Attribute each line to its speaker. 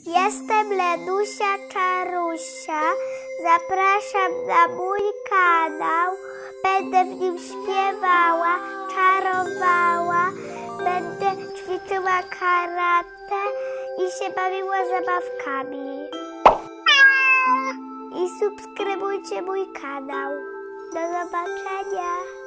Speaker 1: Jestem Lenusia Czarusia. Zapraszam na mój kanał. Będę w nim śpiewała, czarowała, będę ćwiczyła karate i się bawiła zabawkami. I subskrybujcie mój kanał. Do zobaczenia.